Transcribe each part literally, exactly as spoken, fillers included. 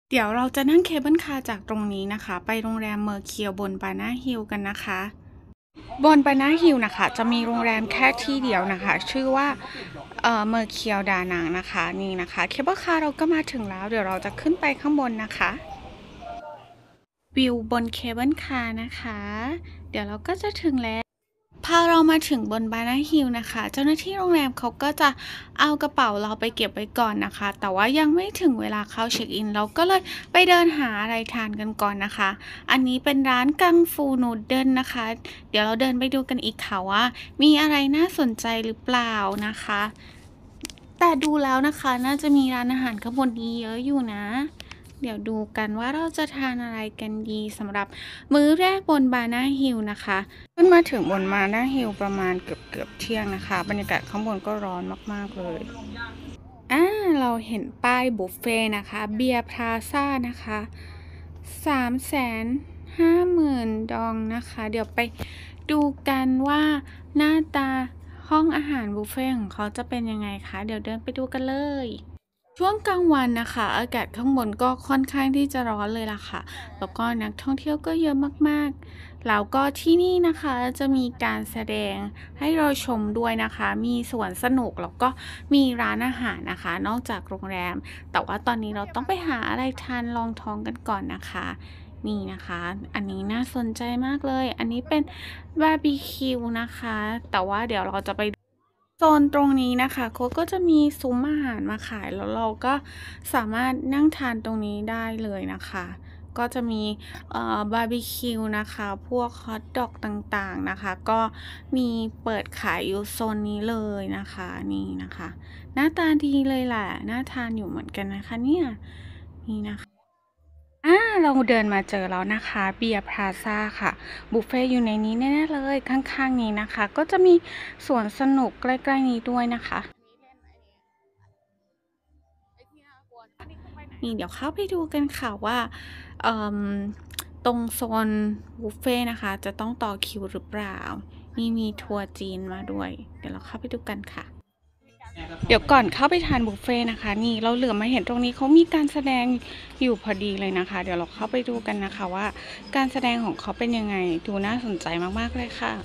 เดี๋ยวเราจะนั่งเคเบิลคาร์จากตรงนี้นะคะไปโรงแรมเมอร์เคียวบนบานาฮิลกันนะคะบนบานาฮิลนะคะจะมีโรงแรมแค่ที่เดียวนะคะชื่อว่าเอ่อเมอร์เคียวดานังนะคะนี่นะคะเคเบิลคาร์เราก็มาถึงแล้วเดี๋ยวเราจะขึ้นไปข้างบนนะคะวิวบนเคเบิลคาร์นะคะเดี๋ยวเราก็จะถึงแล้ว พอเรามาถึงบนบานาฮิลนะคะเจ้าหน้าที่โรงแรมเขาก็จะเอากระเป๋าเราไปเก็บไว้ก่อนนะคะแต่ว่ายังไม่ถึงเวลาเข้าเช็คอินเราก็เลยไปเดินหาอะไรทานกันก่อนนะคะอันนี้เป็นร้านกังฟูนูดเดิลนะคะเดี๋ยวเราเดินไปดูกันอีกค่ะว่ามีอะไรน่าสนใจหรือเปล่านะคะแต่ดูแล้วนะคะน่าจะมีร้านอาหารข้างบนนี้เยอะอยู่นะเดี๋ยวดูกันว่าเราจะทานอะไรกันดีสำหรับมื้อแรกบนบานาฮิลนะคะ ขึ้นมาถึงบนมาหน้าฮิลประมาณเกือบเกือบเที่ยงนะคะบรรยากาศข้างบนก็ร้อนมากๆเลยอ่าเราเห็นป้ายบุฟเฟ่นะคะเบียร์พลาซ่านะคะสามแสนห้าหมื่นดองนะคะเดี๋ยวไปดูกันว่าหน้าตาห้องอาหารบุฟเฟ่ของเขาจะเป็นยังไงคะเดี๋ยวเดินไปดูกันเลย ช่วงกลางวันนะคะอากาศข้างบนก็ค่อนข้างที่จะร้อนเลยล่ะค่ะแล้วก็นักท่องเที่ยวก็เยอะมากๆแล้วก็ที่นี่นะคะจะมีการแสดงให้เราชมด้วยนะคะมีสวนสนุกแล้วก็มีร้านอาหารนะคะนอกจากโรงแรมแต่ว่าตอนนี้เราต้องไปหาอะไรทานรองท้องกันก่อนนะคะนี่นะคะอันนี้น่าสนใจมากเลยอันนี้เป็นบาร์บีคิวนะคะแต่ว่าเดี๋ยวเราจะไป โซนตรงนี้นะคะเขาก็จะมีซุ้มอาหารมาขายแล้วเราก็สามารถนั่งทานตรงนี้ได้เลยนะคะก็จะมีเอ่อบาร์บีคิวนะคะพวกฮอทดอกต่างๆนะคะก็มีเปิดขายอยู่โซนนี้เลยนะคะนี่นะคะหน้าตาดีเลยแหละน่าทานอยู่เหมือนกันนะคะเนี่ยนี่นะคะ อาเราเดินมาเจอแล้วนะคะเบียร์พลาซ่าค่ะบุฟเฟต์อยู่ในนี้แน่ๆเลยข้างๆนี้นะคะก็จะมีสวนสนุกใกล้ๆนี้ด้วยนะคะนี่เดี๋ยวเข้าไปดูกันค่ะว่าเอ่อตรงโซนบุฟเฟต์นะคะจะต้องต่อคิวหรือเปล่านี่มีทัวร์จีนมาด้วยเดี๋ยวเราเข้าไปดูกันค่ะ เดี๋ยวก่อนเข้าไปทานบุฟเฟ่ต์นะคะนี่เราเหลือมาเห็นตรงนี้เขามีการแสดงอยู่พอดีเลยนะคะเดี๋ยวเราเข้าไปดูกันนะคะว่าการแสดงของเขาเป็นยังไงดูน่าสนใจมากๆเลยค่ะ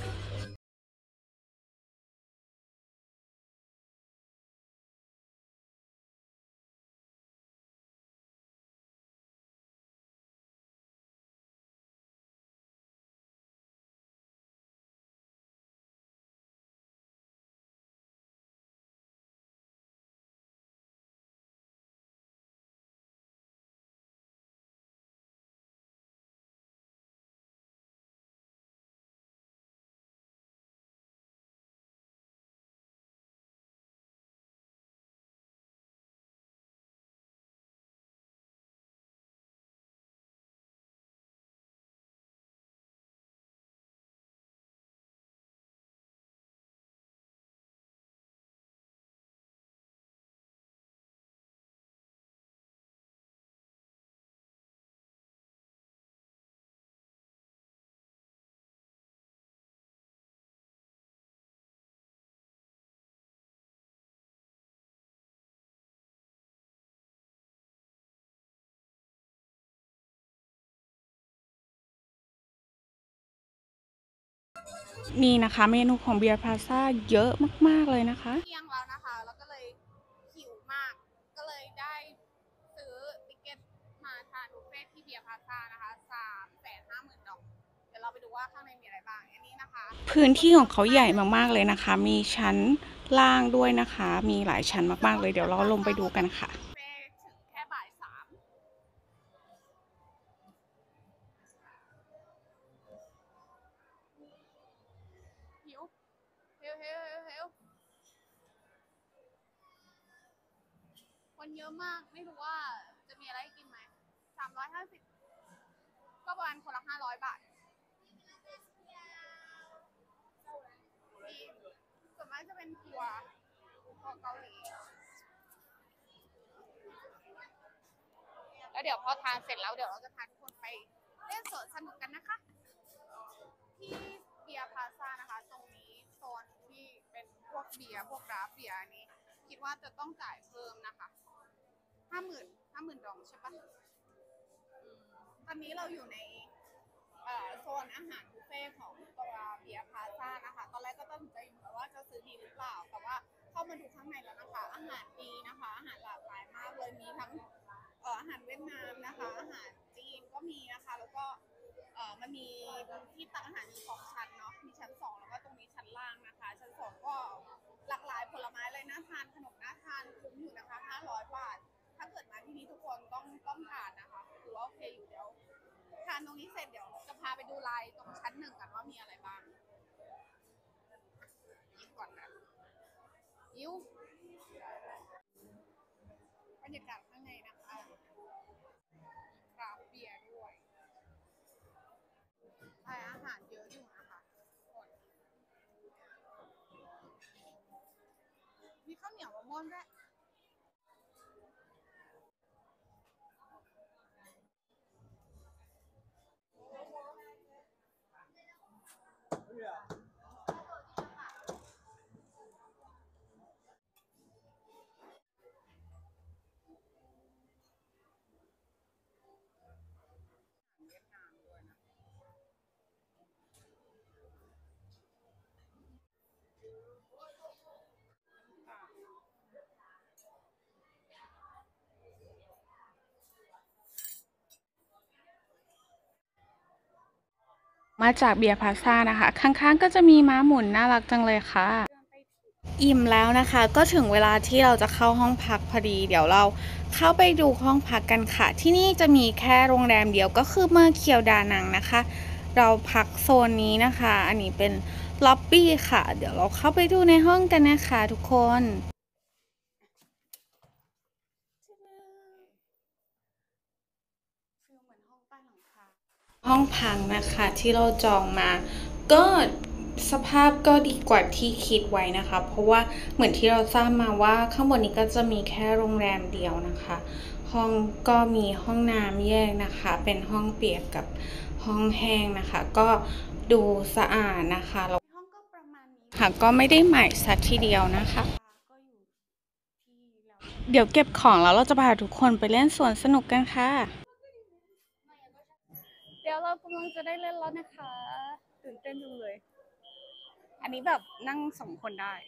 นี่นะคะเมนูของเบียร์พาซ่าเยอะมากๆเลยนะคะเที่ยงแล้วนะคะแล้วก็เลยหิวมากก็เลยได้ซื้อติเกตมาทานบุฟเฟ่ที่เบียร์พาซ่านะคะสามแสนห้าหมื่นดอกเดี๋ยวเราไปดูว่าข้างในมีอะไรบ้างอันนี้นะคะพื้นที่ของเขาใหญ่เมากๆเลยนะคะมีชั้นล่างด้วยนะคะมีหลายชั้นมากๆเลยเดี๋ยวเราลงไปดูกันค่ะบุฟเฟ่ถึงแค่บ่ายสามหิวหิวหิวหิวหิวคนเยอะมากไม่รู้ว่าจะมีอะไรให้กินไหมสามร้อยห้าสิบก็ประมาณคนละห้าร้อยบาทดีส่วนมากจะเป็นทัวร์ทัวร์เกาหลีแล้วเดี๋ยวพอทานเสร็จแล้วเดี๋ยวเราจะพาทุกคนไปเล่นสวนสนุกกันนะคะ ที่เบียร์พลาซ่านะคะตรงนี้โซนที่เป็นพวกเบียร์พวกราฟเบียร์อันนี้คิดว่าจะต้องจ่ายเพิ่มนะคะห้าหมื่นห้าหมื่นดองใช่ปะอนนี้เราอยู่ในเอ่อโซนอาหารบุฟเฟ่ของตัวเบียร์พาซ่านะคะตอนแรกก็ตัดสินใจอยู่ว่าจะซื้อดีหรือเปล่าแต่ว่าเข้ามาดูข้างในแล้วนะคะอาหารดีนะคะอาหารหลากหลายมากเลยมีทั้งเอ่ออาหารเวียดนามนะคะอาหารจีนก็มีนะคะแล้วก็เอ่อมันมีที่ตักอาหารมีสองชั้นเนาะมีชั้นสองแล้วก็ตรงนี้ชั้นล่างนะคะชั้นสองก็หลากหลายผลไม้เลยน่าทานขนมน่าทานคุ้มอยู่นะคะห้าร้อยบาทถ้าเกิดมาที่นี่ทุกคนต้องต้องทานนะคะถือว่าโอเคอยู่เดี๋ยวทานตรงนี้เสร็จเดี๋ยวจะพาไปดูลายตรงชั้นหนึ่งกันว่ามีอะไรบ้างยิ้มก่อนนะยิ้วบรรยากาศข้างในนะคะคราฟต์เบียร์ด้วยลายอาหารเยอะอยู่นะคะทุกคนมีข้าวเหนียวมะม่วงด้วยเวียดนามด้วยนะมาจากเบียร์พาซ่านะคะข้างๆก็จะมีม้าหมุนน่ารักจังเลยค่ะอิ่มแล้วนะคะก็ถึงเวลาที่เราจะเข้าห้องพักพอดีเดี๋ยวเราเข้าไปดูห้องพักกันค่ะที่นี่จะมีแค่โรงแรมเดียวก็คือเมอร์เคียวดานังนะคะเราพักโซนนี้นะคะอันนี้เป็นล็อบบี้ค่ะเดี๋ยวเราเข้าไปดูในห้องกันนะคะทุกคนฟีลเหมือนห้องใต้หลังคาห้องพักนะคะที่เราจองมาก็สภาพก็ดีกว่าที่คิดไว้นะคะเพราะว่าเหมือนที่เราทราบมาว่าข้างบนนี้ก็จะมีแค่โรงแรมเดียวนะคะห้องก็มีห้องน้ำแยกนะคะเป็นห้องเปียกกับห้องแห้งนะคะก็ดูสะอาดนะคะแล้วห้องก็ประมาณนี้ค่ะก็ไม่ได้ใหม่สักทีเดียวนะคะเดี๋ยวเก็บของแล้วเราจะพาทุกคนไปเล่นสวนสนุกกันค่ะเดี๋ยวเรากำลังจะได้เล่นแล้วนะคะตื่นเต้นจังเลยอันนี้แบบนั่งสองคนได้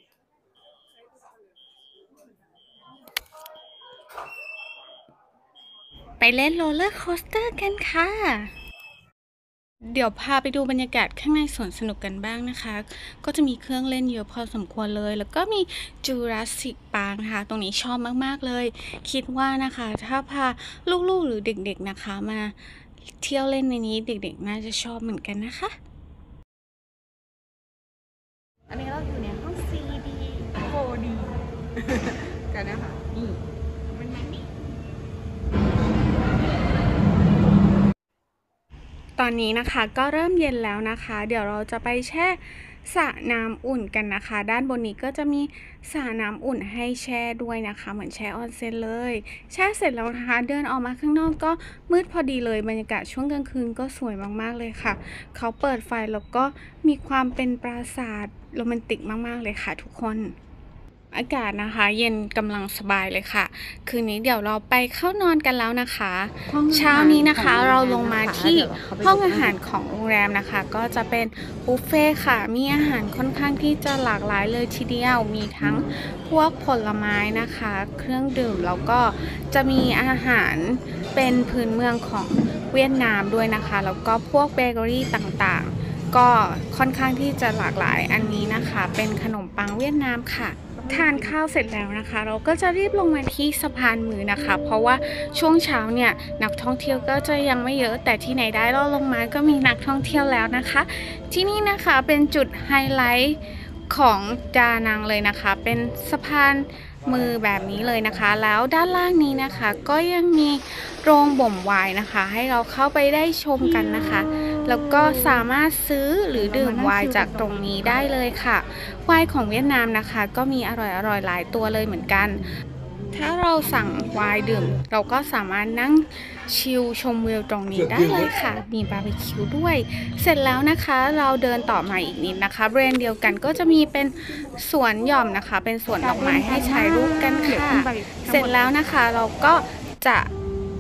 ไปเล่นโรลเลอร์โคสเตอร์กันค่ะเดี๋ยวพาไปดูบรรยากาศข้างในสวนสนุกกันบ้างนะคะก็จะมีเครื่องเล่นเยอะพอสมควรเลยแล้วก็มีจูราสสิกปาร์คนะคะตรงนี้ชอบมากๆเลยคิดว่านะคะถ้าพาลูกๆหรือเด็กๆนะคะมาเที่ยวเล่นในนี้เด็กๆน่าจะชอบเหมือนกันนะคะอันนี้เราอยู่ในห้อง ซี ดี โฟร์ ดี กันนะคะนี่มันยังนี่ตอนนี้นะคะก็เริ่มเย็นแล้วนะคะเดี๋ยวเราจะไปแช่สระน้ำอุ่นกันนะคะด้านบนนี้ก็จะมีสระน้ำอุ่นให้แช่ด้วยนะคะเหมือนแช่ออนเซ็นเลยแช่เสร็จแล้วนะคะเดินออกมาข้างนอกก็มืดพอดีเลยบรรยากาศช่วงกลางคืนก็สวยมากๆเลยค่ะเขาเปิดไฟแล้วก็มีความเป็นปราสาทโรแมนติกมากๆเลยค่ะทุกคนอากาศนะคะเย็นกำลังสบายเลยค่ะคืนนี้เดี๋ยวเราไปเข้านอนกันแล้วนะคะเช้านี้นะคะเราลงมาที่ห้องอาหารของโรงแรมนะคะก็จะเป็นบุฟเฟ่ค่ะมีอาหารค่อนข้างที่จะหลากหลายเลยทีเดียวมีทั้งพวกผลไม้นะคะเครื่องดื่มแล้วก็จะมีอาหารเป็นพื้นเมืองของเวียดนามด้วยนะคะแล้วก็พวกเบเกอรี่ต่างๆก็ค่อนข้างที่จะหลากหลายอันนี้นะคะเป็นขนมปังเวียดนามค่ะทานข้าวเสร็จแล้วนะคะเราก็จะรีบลงมาที่สะพานมือนะคะเพราะว่าช่วงเช้าเนี่ยนักท่องเที่ยวก็จะยังไม่เยอะแต่ที่ไหนได้เราลงมาก็มีนักท่องเที่ยวแล้วนะคะที่นี่นะคะเป็นจุดไฮไลท์ของดานังเลยนะคะเป็นสะพานมือแบบนี้เลยนะคะแล้วด้านล่างนี้นะคะก็ยังมีโรงบ่มไวน์นะคะให้เราเข้าไปได้ชมกันนะคะแล้วก็สามารถซื้อหรือดื่มไวน์จากตรงนี้ได้เลยค่ะไวน์ของเวียดนามนะคะก็มีอร่อยๆหลายตัวเลยเหมือนกันถ้าเราสั่งไวน์ดื่มเราก็สามารถนั่งชิลชมวิวตรงนี้ได้เลยค่ะมีบาร์บีคิวด้วยเสร็จแล้วนะคะเราเดินต่อมาอีกนิดนะคะบริเวณเดียวกันก็จะมีเป็นสวนหย่อมนะคะเป็นสวนดอกไม้ให้ถ่ายรูปกันค่ะเสร็จแล้วนะคะเราก็จะ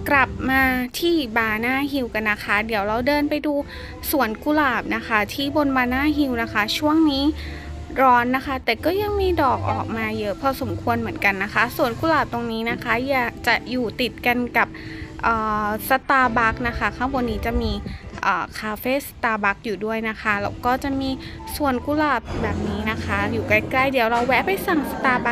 กลับมาที่บานาฮิลกันนะคะ เดี๋ยวเราเดินไปดูสวนกุหลาบนะคะ ที่บนบานาฮิลนะคะ ช่วงนี้ร้อนนะคะ แต่ก็ยังมีดอกออกมาเยอะพอสมควรเหมือนกันนะคะสวนกุหลาบตรงนี้นะคะอยากจะอยู่ติดกันกับสตาร์บัคนะคะข้างบนนี้จะมีคาเฟ่สตาร์บัคอยู่ด้วยนะคะแล้วก็จะมีสวนกุหลาบแบบนี้นะคะอยู่ใกล้ๆเดี๋ยวเราแวะไปสั่งสตาร์บัค